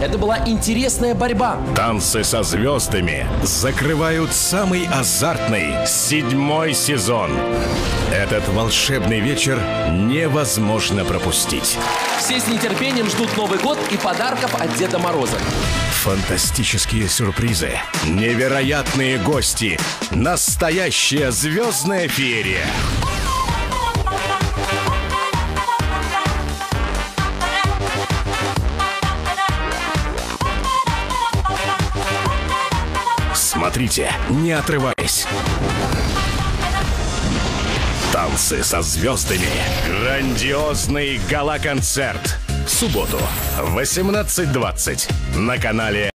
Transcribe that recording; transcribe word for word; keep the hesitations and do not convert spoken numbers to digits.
Это была интересная борьба. «Танцы со звездами» закрывают самый азартный седьмой сезон. Этот волшебный вечер невозможно пропустить. Все с нетерпением ждут Новый год и подарков от Деда Мороза. Фантастические сюрпризы, невероятные гости, настоящая звездная феерия. Смотрите, не отрываясь. «Танцы со звездами». Грандиозный гала-концерт. В субботу в восемнадцать двадцать на канале